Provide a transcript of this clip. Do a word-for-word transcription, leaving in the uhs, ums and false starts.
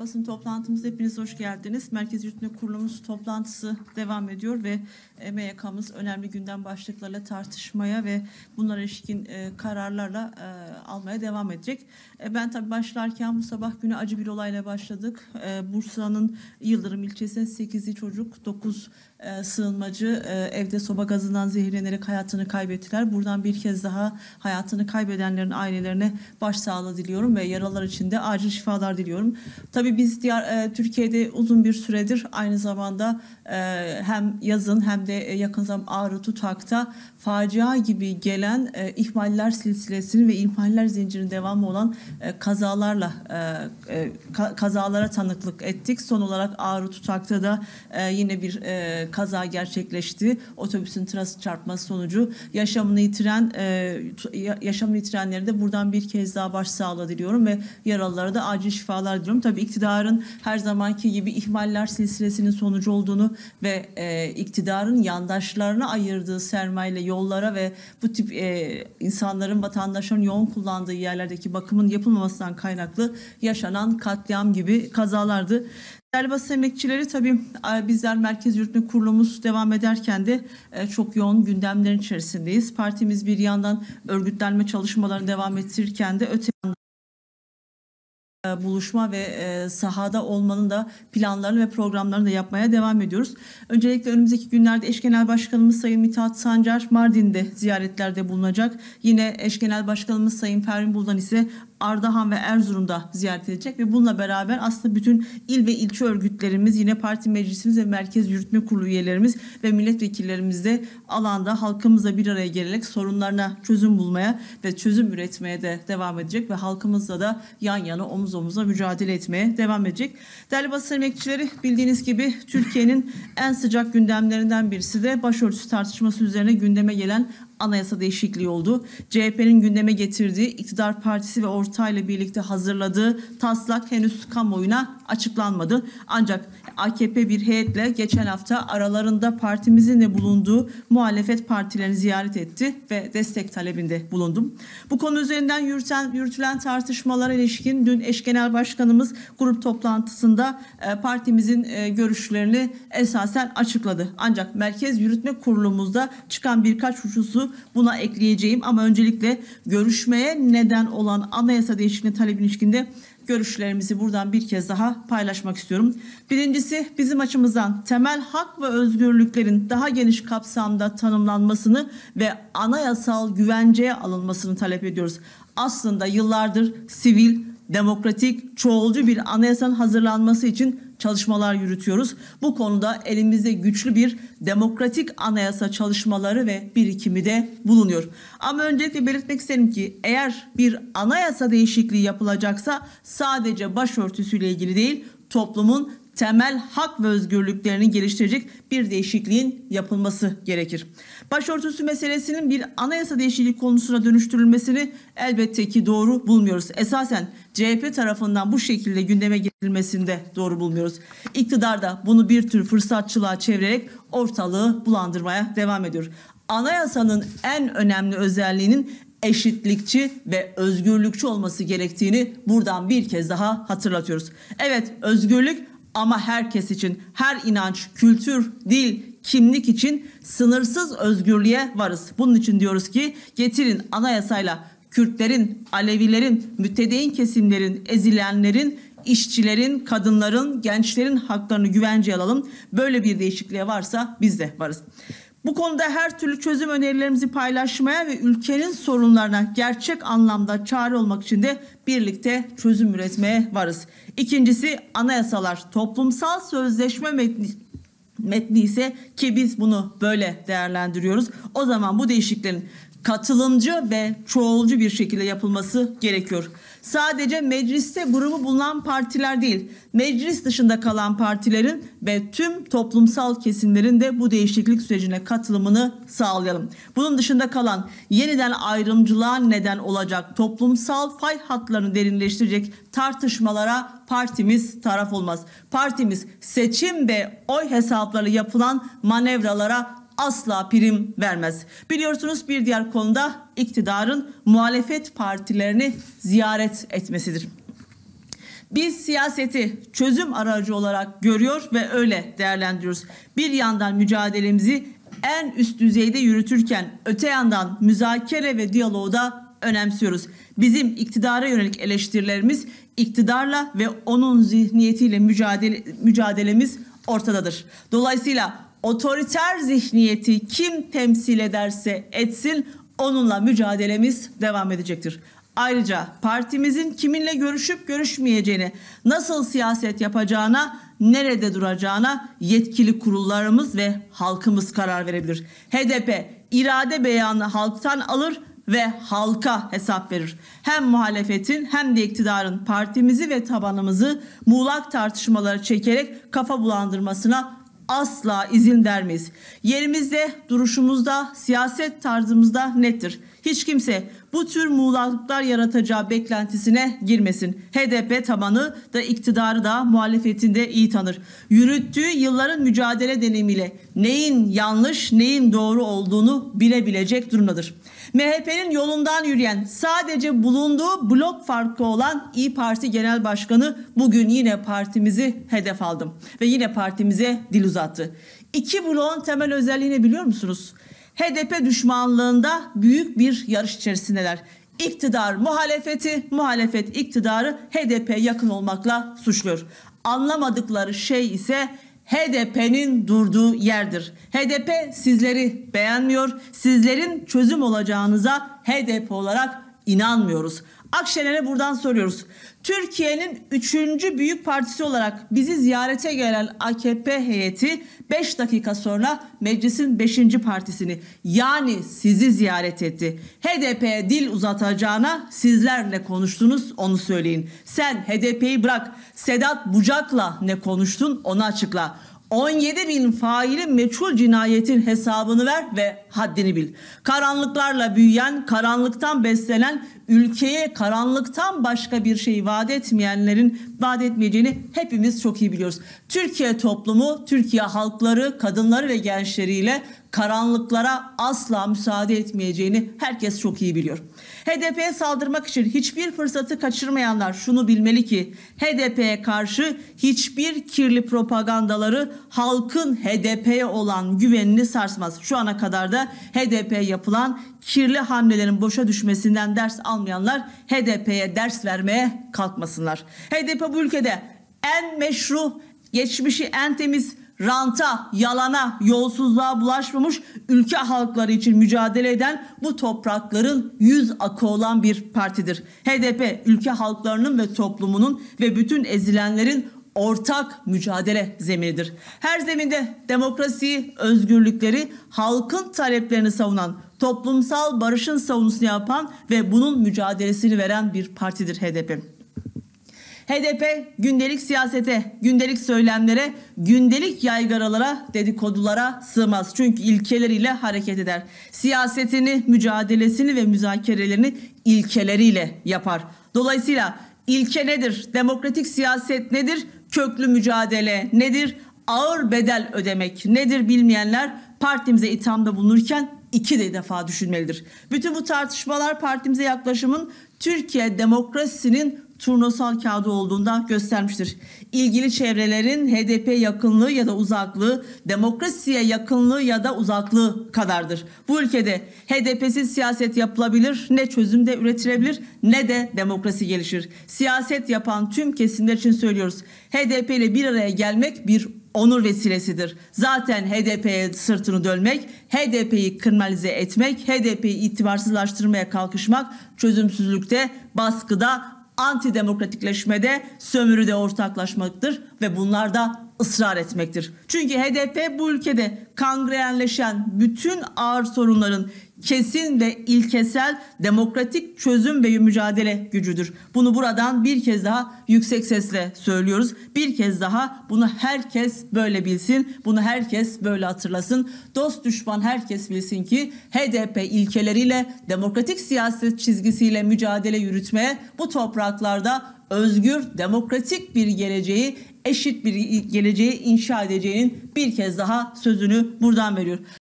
basın toplantımıza hepiniz hoş geldiniz. Merkez Yürütme Kurulumuz toplantısı devam ediyor ve M Y K'mız önemli gündem başlıklarıyla tartışmaya ve bunlara ilişkin e, kararlarla e, almaya devam edecek. E, ben tabii başlarken bu sabah günü acı bir olayla başladık. E, Bursa'nın Yıldırım ilçesinde sekizli çocuk, dokuz e, sığınmacı e, evde soba gazından zehirlenerek hayatını kaybettiler. Buradan bir kez daha hayatını kaybedenlerin ailelerine başsağlığı diliyorum ve yaralılar için de acil şifalar diliyorum. Tabii biz diğer e, Türkiye'de uzun bir süredir aynı zamanda e, hem yazın hem de e, yakın zaman Ağrı Tutak'ta facia gibi gelen e, ihmaller silsilesinin ve ihmaller zincirinin devamı olan e, kazalarla e, e, ka, kazalara tanıklık ettik. Son olarak Ağrı Tutak'ta da e, yine bir e, kaza gerçekleşti. Otobüsün trafik çarpması sonucu yaşamını yitiren e, yaşamını yitirenleri de buradan bir kez daha başsağlığı diliyorum ve yaralılara da acil şifalar diliyorum. Tabii iktidarın her zamanki gibi ihmaller silsilesinin sonucu olduğunu ve e, iktidarın yandaşlarına ayırdığı sermayeyle yollara ve bu tip e, insanların, vatandaşların yoğun kullandığı yerlerdeki bakımın yapılmamasından kaynaklı yaşanan katliam gibi kazalardı. Değerli basın emekçileri, tabii bizler Merkez Yürütme Kurulumuz devam ederken de çok yoğun gündemlerin içerisindeyiz. Partimiz bir yandan örgütlenme çalışmalarını devam ettirirken de öte yandan buluşma ve e, sahada olmanın da planlarını ve programlarını da yapmaya devam ediyoruz. Öncelikle önümüzdeki günlerde Eş Genel Başkanımız Sayın Mithat Sancar Mardin'de ziyaretlerde bulunacak. Yine Eş Genel Başkanımız Sayın Pervin Buldan ise Ardahan ve Erzurum'da ziyaret edecek ve bununla beraber aslında bütün il ve ilçe örgütlerimiz, yine parti meclisimiz ve Merkez Yürütme Kurulu üyelerimiz ve milletvekillerimiz de alanda halkımızla bir araya gelerek sorunlarına çözüm bulmaya ve çözüm üretmeye de devam edecek ve halkımızla da yan yana omuz omuza mücadele etmeye devam edecek. Değerli basın emekçileri, bildiğiniz gibi Türkiye'nin en sıcak gündemlerinden birisi de başörtüsü tartışması üzerine gündeme gelen anayasa değişikliği oldu. C H P'nin gündeme getirdiği, iktidar partisi ve ortağıyla birlikte hazırladığı taslak henüz kamuoyuna açıklanmadı. Ancak A K P bir heyetle geçen hafta aralarında partimizin de bulunduğu muhalefet partilerini ziyaret etti ve destek talebinde bulundum. Bu konu üzerinden yürüten, yürütülen tartışmalara ilişkin dün eş genel başkanımız grup toplantısında e, partimizin e, görüşlerini esasen açıkladı. Ancak Merkez Yürütme Kurulumuzda çıkan birkaç hususu buna ekleyeceğim ama öncelikle görüşmeye neden olan anayasa değişikliği talebine ilişkinde görüşlerimizi buradan bir kez daha paylaşmak istiyorum. Birincisi, bizim açımızdan temel hak ve özgürlüklerin daha geniş kapsamda tanımlanmasını ve anayasal güvenceye alınmasını talep ediyoruz. Aslında yıllardır sivil, demokratik, çoğulcu bir anayasanın hazırlanması için çalışmalar yürütüyoruz. Bu konuda elimizde güçlü bir demokratik anayasa çalışmaları ve birikimi de bulunuyor. Ama öncelikle belirtmek isterim ki eğer bir anayasa değişikliği yapılacaksa sadece başörtüsüyle ilgili değil, toplumun temel hak ve özgürlüklerini geliştirecek bir değişikliğin yapılması gerekir. Başörtüsü meselesinin bir anayasa değişikliği konusuna dönüştürülmesini elbette ki doğru bulmuyoruz. Esasen C H P tarafından bu şekilde gündeme getirilmesini de doğru bulmuyoruz. İktidar da bunu bir tür fırsatçılığa çevirerek ortalığı bulandırmaya devam ediyor. Anayasanın en önemli özelliğinin eşitlikçi ve özgürlükçü olması gerektiğini buradan bir kez daha hatırlatıyoruz. Evet, özgürlük ama herkes için, her inanç, kültür, dil, kimlik için sınırsız özgürlüğe varız. Bunun için diyoruz ki getirin anayasayla Kürtlerin, Alevilerin, mütedeyyin kesimlerin, ezilenlerin, işçilerin, kadınların, gençlerin haklarını güvenceye alalım. Böyle bir değişikliğe varsa biz de varız. Bu konuda her türlü çözüm önerilerimizi paylaşmaya ve ülkenin sorunlarına gerçek anlamda çare olmak için de birlikte çözüm üretmeye varız. İkincisi, anayasalar toplumsal sözleşme metni, metni ise ki biz bunu böyle değerlendiriyoruz. O zaman bu değişikliklerin katılımcı ve çoğulcu bir şekilde yapılması gerekiyor. Sadece mecliste grubu bulunan partiler değil, meclis dışında kalan partilerin ve tüm toplumsal kesimlerin de bu değişiklik sürecine katılımını sağlayalım. Bunun dışında kalan, yeniden ayrımcılığa neden olacak, toplumsal fay hatlarını derinleştirecek tartışmalara partimiz taraf olmaz. Partimiz seçim ve oy hesapları yapılan manevralara asla prim vermez. Biliyorsunuz, bir diğer konuda iktidarın muhalefet partilerini ziyaret etmesidir. Biz siyaseti çözüm aracı olarak görüyor ve öyle değerlendiriyoruz. Bir yandan mücadelemizi en üst düzeyde yürütürken öte yandan müzakere ve diyaloğu da önemsiyoruz. Bizim iktidara yönelik eleştirilerimiz iktidarla ve onun zihniyetiyle mücadele, mücadelemiz ortadadır. Dolayısıyla otoriter zihniyeti kim temsil ederse etsin onunla mücadelemiz devam edecektir. Ayrıca partimizin kiminle görüşüp görüşmeyeceğini, nasıl siyaset yapacağına, nerede duracağına yetkili kurullarımız ve halkımız karar verebilir. H D P irade beyanı halktan alır ve halka hesap verir. Hem muhalefetin hem de iktidarın partimizi ve tabanımızı muğlak tartışmalara çekerek kafa bulandırmasına asla izin vermeyiz. Yerimizde, duruşumuzda, siyaset tarzımızda nettir. Hiç kimse bu tür muğlaklıklar yaratacağı beklentisine girmesin. H D P tabanı da iktidarı da muhalefetini de iyi tanır. Yürüttüğü yılların mücadele deneyimiyle neyin yanlış, neyin doğru olduğunu bilebilecek durumdadır. M H P'nin yolundan yürüyen, sadece bulunduğu blok farkı olan İYİ Parti Genel Başkanı bugün yine partimizi hedef aldı ve yine partimize dil uzattı. İki bloğun temel özelliğini biliyor musunuz? H D P düşmanlığında büyük bir yarış içerisindeler. İktidar muhalefeti, muhalefet iktidarı H D P'ye yakın olmakla suçluyor. Anlamadıkları şey ise H D P'nin durduğu yerdir. H D P sizleri beğenmiyor, sizlerin çözüm olacağınıza H D P olarak inanmıyoruz. Akşener'e buradan soruyoruz. Türkiye'nin üçüncü büyük partisi olarak bizi ziyarete gelen A K P heyeti beş dakika sonra meclisin beşinci partisini yani sizi ziyaret etti. H D P'ye dil uzatacağına sizlerle konuştunuz onu söyleyin. Sen H D P'yi bırak, Sedat Bucak'la ne konuştun onu açıkla. on yedi bin faili meçhul cinayetin hesabını ver ve haddini bil. Karanlıklarla büyüyen, karanlıktan beslenen, ülkeye karanlıktan başka bir şey vaat etmeyenlerin vaat etmeyeceğini hepimiz çok iyi biliyoruz. Türkiye toplumu, Türkiye halkları, kadınları ve gençleriyle karanlıklara asla müsaade etmeyeceğini herkes çok iyi biliyor. H D P'ye saldırmak için hiçbir fırsatı kaçırmayanlar şunu bilmeli ki H D P'ye karşı hiçbir kirli propagandaları halkın H D P'ye olan güvenini sarsmaz. Şu ana kadar da H D P'ye yapılan kirli hamlelerin boşa düşmesinden ders almayanlar H D P'ye ders vermeye kalkmasınlar. H D P bu ülkede en meşru, geçmişi en temiz, ranta, yalana, yolsuzluğa bulaşmamış ülke halkları için mücadele eden bu toprakların yüz akı olan bir partidir. H D P ülke halklarının ve toplumunun ve bütün ezilenlerin ortak mücadele zeminidir. Her zeminde demokrasiyi, özgürlükleri, halkın taleplerini savunan, toplumsal barışın savunusunu yapan ve bunun mücadelesini veren bir partidir H D P. H D P gündelik siyasete, gündelik söylemlere, gündelik yaygaralara, dedikodulara sığmaz. Çünkü ilkeleriyle hareket eder. Siyasetini, mücadelesini ve müzakerelerini ilkeleriyle yapar. Dolayısıyla ilke nedir? Demokratik siyaset nedir? Köklü mücadele nedir? Ağır bedel ödemek nedir bilmeyenler partimize ithamda bulunurken iki de defa düşünmelidir. Bütün bu tartışmalar partimize yaklaşımın Türkiye demokrasisinin turnusal kağıdı olduğunda göstermiştir. İlgili çevrelerin H D P yakınlığı ya da uzaklığı, demokrasiye yakınlığı ya da uzaklığı kadardır. Bu ülkede H D P'siz siyaset yapılabilir, ne çözümde üretilebilir ne de demokrasi gelişir. Siyaset yapan tüm kesimler için söylüyoruz. H D P ile bir araya gelmek bir onur vesilesidir. Zaten H D P'ye sırtını dönmek, H D P'yi kriminalize etmek, H D P'yi itibarsızlaştırmaya kalkışmak çözümsüzlükte, baskıda, antidemokratikleşmede, sömürüde ortaklaşmaktır ve bunlar da ısrar etmektir. Çünkü H D P bu ülkede kangrenleşen bütün ağır sorunların kesin ve ilkesel demokratik çözüm ve mücadele gücüdür. Bunu buradan bir kez daha yüksek sesle söylüyoruz. Bir kez daha bunu herkes böyle bilsin. Bunu herkes böyle hatırlasın. Dost düşman herkes bilsin ki H D P ilkeleriyle, demokratik siyaset çizgisiyle mücadele yürütmeye, bu topraklarda özgür, demokratik bir geleceği, eşit bir geleceği inşa edeceğinin bir kez daha sözünü buradan veriyor.